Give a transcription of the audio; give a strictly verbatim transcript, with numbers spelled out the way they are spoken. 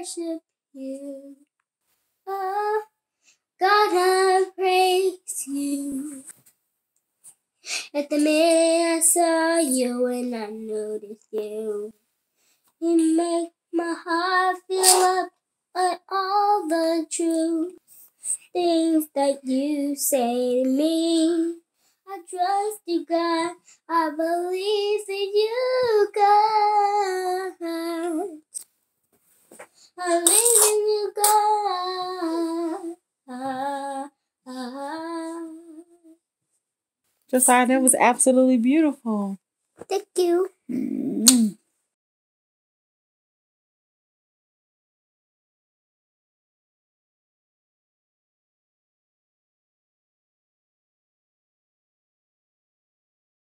worship you. Oh, God, I praise you. At the minute I saw you and I noticed you. You make my heart feel up at all the truth. Things that you say to me. I trust you, God. I believe in you, God. I believe in you, God. Josiah, that was absolutely beautiful. Thank you. Mm.